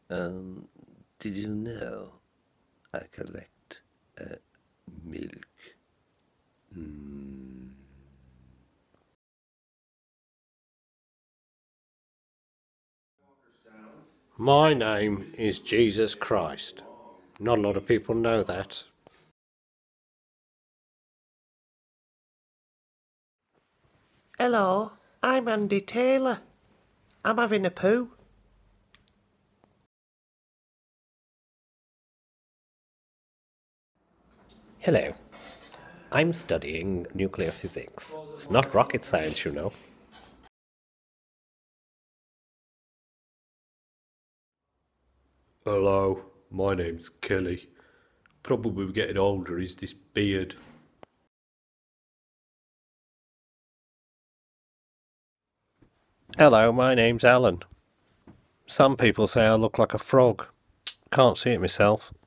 Um, did you know I collect milk? Mm. My name is Jesus Christ. Not a lot of people know that. Hello, I'm Andy Taylor. I'm having a poo. Hello. I'm studying nuclear physics. It's not rocket science, you know. Hello, my name's Kelly. Probably getting older is this beard. Hello, my name's Alan. Some people say I look like a frog. Can't see it myself.